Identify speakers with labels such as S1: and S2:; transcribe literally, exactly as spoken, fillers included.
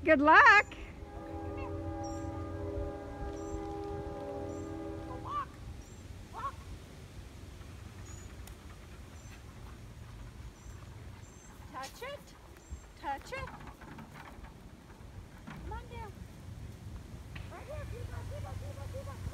S1: Good luck.
S2: Walk. Walk. Touch it. Touch it. Come on down. Right here. Keep on, keep on, keep on, keep on.